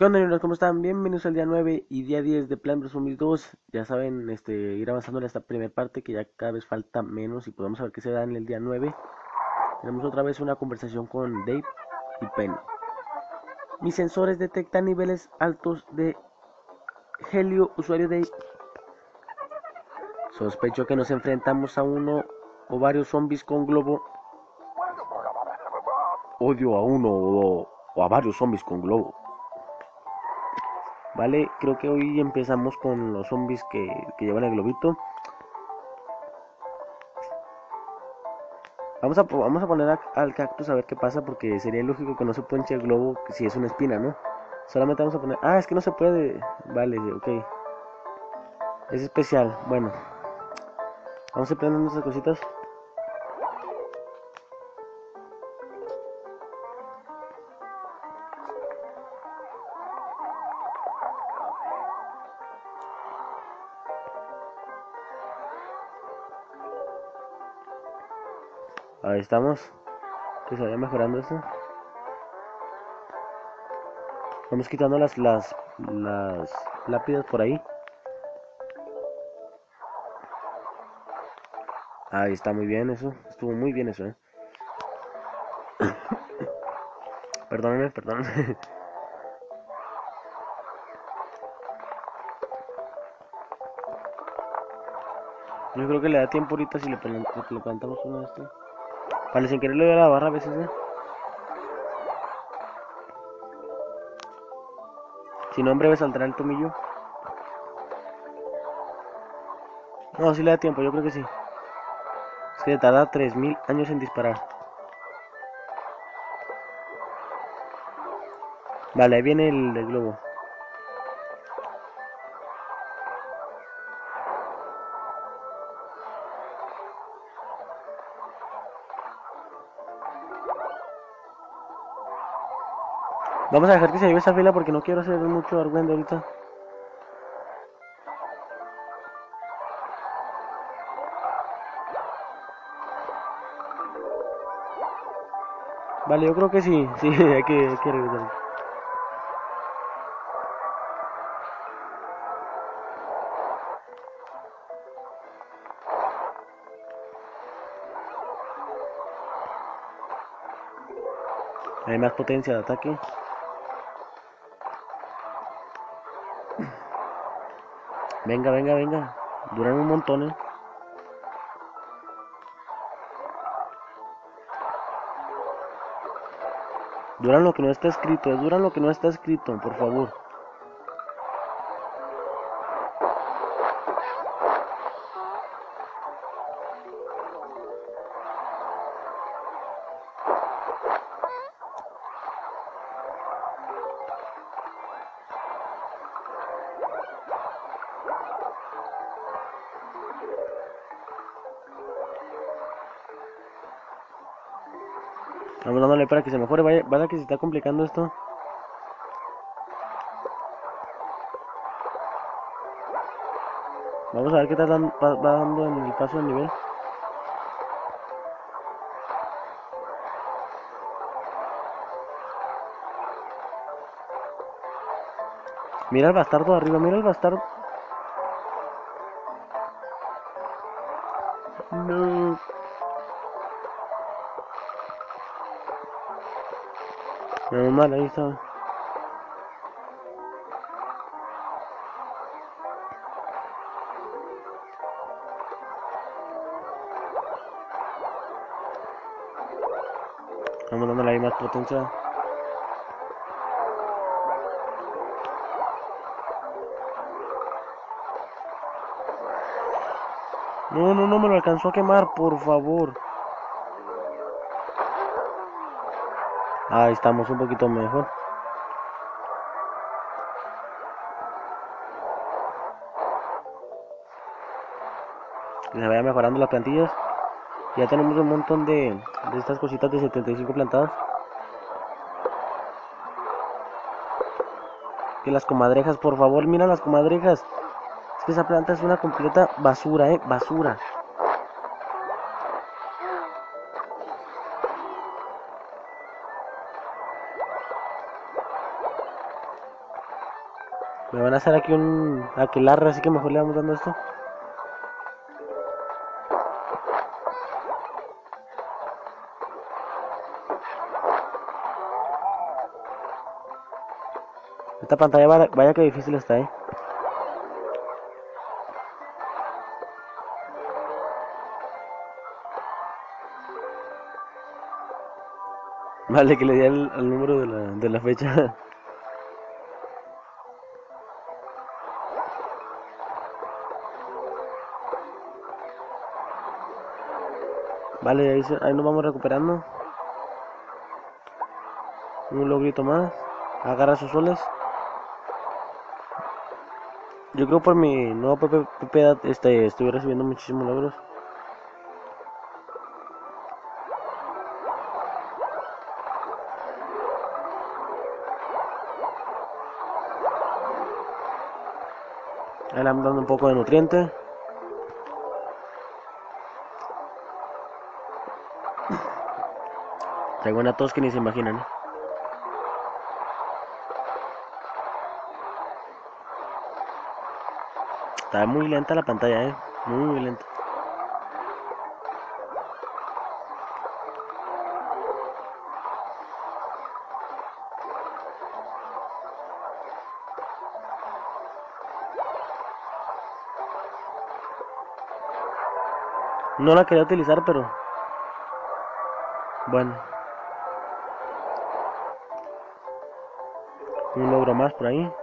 ¿Qué onda, niños? ¿Cómo están? Bienvenidos al día 9 y día 10 de Plan vs Zombies 2. Ya saben, ir avanzando en esta primera parte que ya cada vez falta menos y podemos saber qué se da en el día 9. Tenemos otra vez una conversación con Dave y Penny. Mis sensores detectan niveles altos de helio, usuario Dave. Sospecho que nos enfrentamos a uno o varios zombies con globo. Odio a uno o a varios zombies con globo. Vale, creo que hoy empezamos con los zombies que llevan el globito. Vamos a poner al cactus a ver qué pasa, porque sería lógico que no se ponche el globo si es una espina, ¿no? Solamente vamos a poner... Ah, es que no se puede. Vale, ok. Es especial. Bueno, vamos a prender nuestras cositas. Ahí estamos. Que se vaya mejorando esto. Vamos quitando las lápidas por ahí. Ahí está, muy bien eso. Estuvo muy bien eso, Perdónenme, perdónenme. Yo creo que le da tiempo ahorita si le plantamos uno de estos. Vale, sin querer le doy a la barra a veces, Si no, en breve saldrá el tomillo. No, si le da tiempo, yo creo que sí. Es que tarda 3000 años en disparar. Vale, ahí viene el globo. Vamos a dejar que se lleve esa fila porque no quiero hacer mucho argüende ahorita. Vale, yo creo que sí, sí, hay que regresar. Hay más potencia de ataque. Venga, venga, venga. Duran un montón, Duran lo que no está escrito, duran lo que no está escrito, por favor. Vamos dándole para que se mejore, vaya que se está complicando esto. Vamos a ver qué tal va dando en el paso del nivel. Mira el bastardo arriba, mira el bastardo. No. Menos mal, ahí está. Vamos dándole ahí más potencia. No, no, no me lo alcanzó a quemar, por favor. Ahí estamos un poquito mejor. Que se vaya mejorando las plantillas. Ya tenemos un montón de estas cositas de 75 plantadas. Que las comadrejas, por favor, mira las comadrejas. Es que esa planta es una completa basura, basura. Me van a hacer aquí un aquelarre, así que mejor le vamos dando esto. Esta pantalla vaya que difícil está, Vale, que le di al número de la fecha. Vale, ahí nos vamos recuperando. Un logrito más. Agarra sus soles. Yo creo por mi nuevo PP estoy recibiendo muchísimos logros. Ahí le vamos dando un poco de nutriente. Traigo una tos que ni se imaginan, Está muy lenta la pantalla, muy lenta. No la quería utilizar, pero bueno. Un logro más por ahí.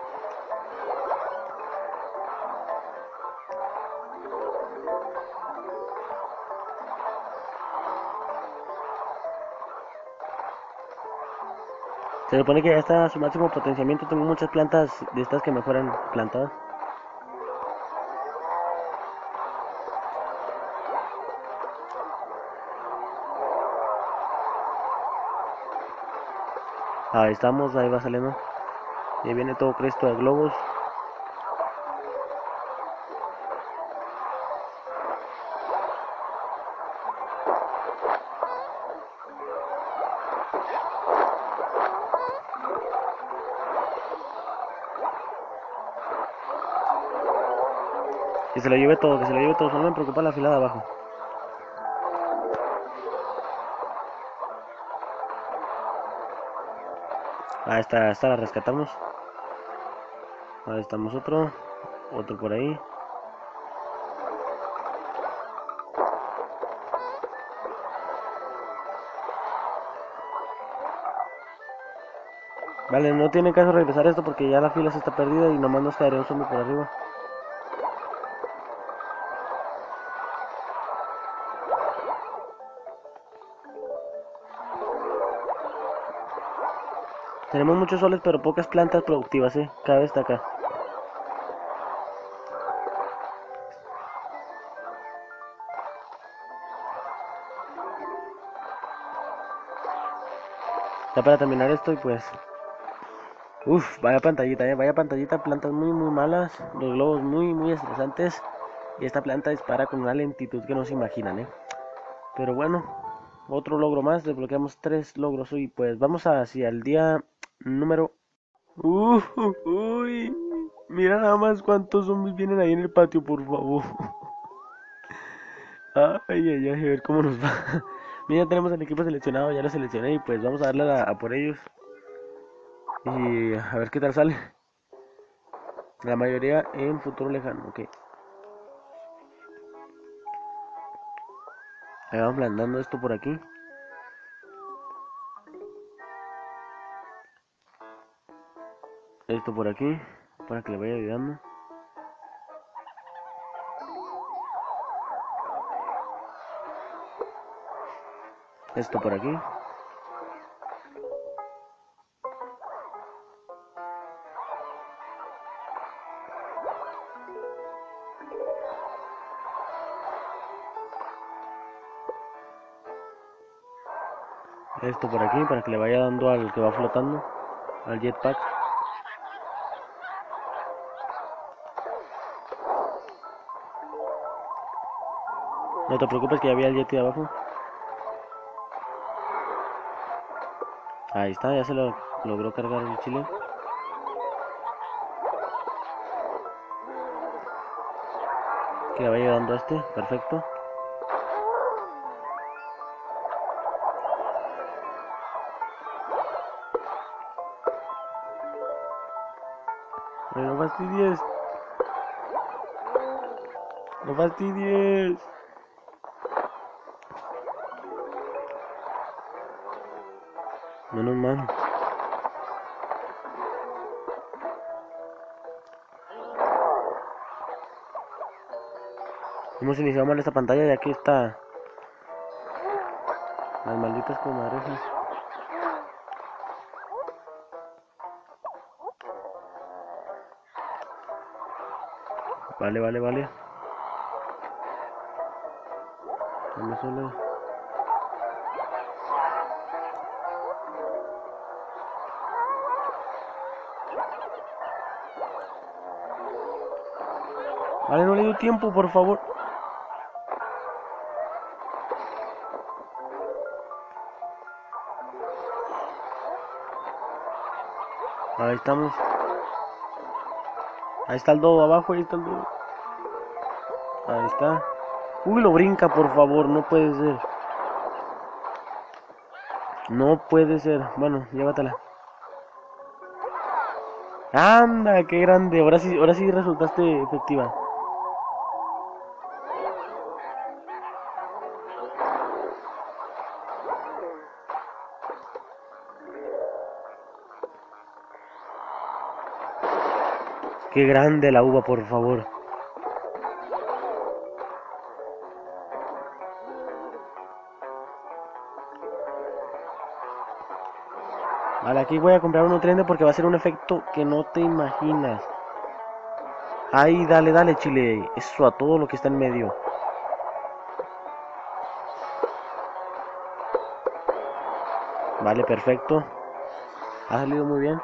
Se supone que ya está a su máximo potenciamiento. Tengo muchas plantas de estas que mejoran plantadas. Ahí estamos, ahí va saliendo. Y viene todo Cristo de globos. Que se lo lleve todo, que se lo lleve todo. Solo me preocupa la fila de abajo. Ahí está, la rescatamos. Ahí estamos otro por ahí. Vale, no tiene caso regresar esto porque ya la fila se está perdida y nomás nos quedaría un zombie por arriba. Tenemos muchos soles pero pocas plantas productivas, Cabe destacar. Ya para terminar esto y pues... Uf, vaya pantallita, vaya pantallita, plantas muy malas, los globos muy estresantes. Y esta planta dispara con una lentitud que no se imaginan, Pero bueno, otro logro más, desbloqueamos 3 logros y pues vamos hacia el día número... Uy, mira nada más cuántos zombies vienen ahí en el patio, por favor. Ay, a ver cómo nos va. Mira, tenemos el equipo seleccionado, ya lo seleccioné y pues vamos a darle a por ellos. Y a ver qué tal sale. La mayoría en futuro lejano, ok. Ahí vamos blandando esto por aquí. Esto por aquí, para que le vaya ayudando. Esto por aquí. Esto por aquí, para que le vaya dando al que va flotando, al jetpack. No te preocupes que ya había el jet de abajo. Ahí está, ya se lo logró cargar el chile. Que vaya ayudando a este, perfecto. No fastidies. No fastidies. Menos mal. Hemos iniciado mal esta pantalla y aquí está. Las malditas comadrejas. Vale, vale, vale. Dame solo. Vale, no le dio tiempo, por favor. Ahí estamos. Ahí está el dodo abajo, ahí está el dodo. Ahí está. Uy, lo brinca, por favor, no puede ser. No puede ser. Bueno, llévatela. Anda, qué grande. Ahora sí resultaste efectiva. Qué grande la uva, por favor. Vale, aquí voy a comprar un nutriente porque va a ser un efecto que no te imaginas. Ahí, dale, dale, chile. Eso a todo lo que está en medio. Vale, perfecto. Ha salido muy bien.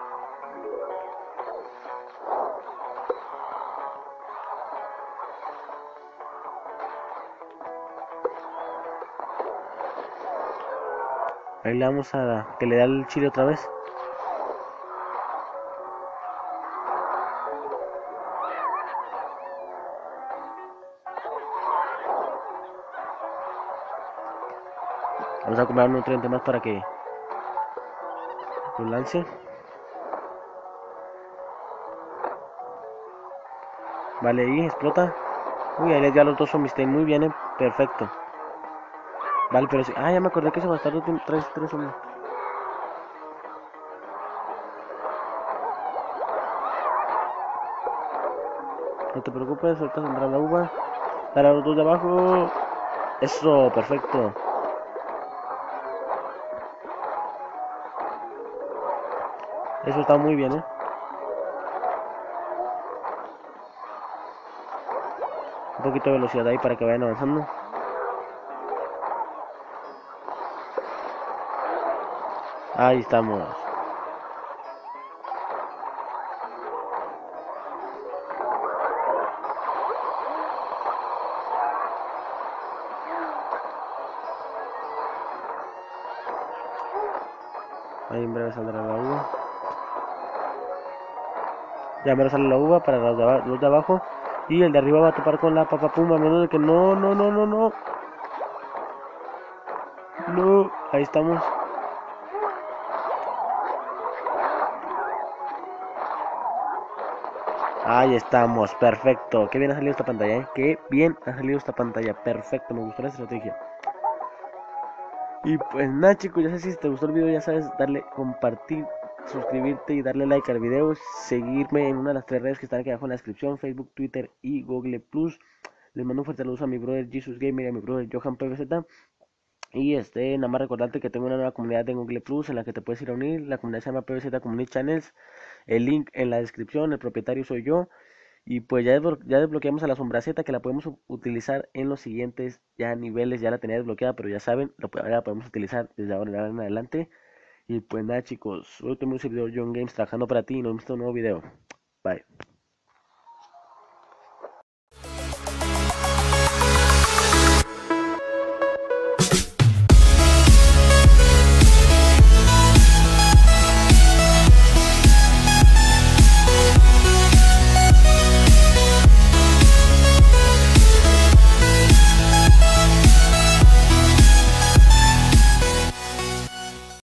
Ahí le vamos a que le da el chile otra vez. Vamos a comprar un nutriente más para que lo lance. Vale, ahí explota. Uy, ahí les dio a los dos zombies. Muy bien, perfecto. Vale, pero sí. Ah, ya me acordé que ese bastardo tiene tres zombies. No te preocupes, ahorita saldrá la uva. Dale a los dos de abajo. Eso, perfecto. Eso está muy bien, Un poquito de velocidad ahí para que vayan avanzando. Ahí estamos. Ahí en breve saldrá la uva. Ya me sale la uva para los de abajo. Y el de arriba va a topar con la papapuma. A menos de que no, no, no, no, no. No, ahí estamos. Ahí estamos, perfecto. Qué bien ha salido esta pantalla, Qué bien ha salido esta pantalla. Perfecto, me gustó la estrategia. Y pues nada, chicos, ya sabes, si te gustó el video, ya sabes, darle compartir, suscribirte y darle like al video. Seguirme en una de las tres redes que están aquí abajo en la descripción: Facebook, Twitter y Google Plus. Les mando un fuerte saludo a mi brother Jesus Gamer y a mi brother Johan PVZ. Y nada más recordarte que tengo una nueva comunidad en Google Plus en la que te puedes ir a unir. La comunidad se llama PVZ Community Channels. El link en la descripción, el propietario soy yo. Y pues ya desbloqueamos a la sombra Z, que la podemos utilizar en los siguientes ya niveles. Ya la tenía desbloqueada, pero ya saben, ahora la podemos utilizar desde ahora en adelante. Y pues nada, chicos, hoy tengo un servidor John Games trabajando para ti y nos vemos en un nuevo video. Bye.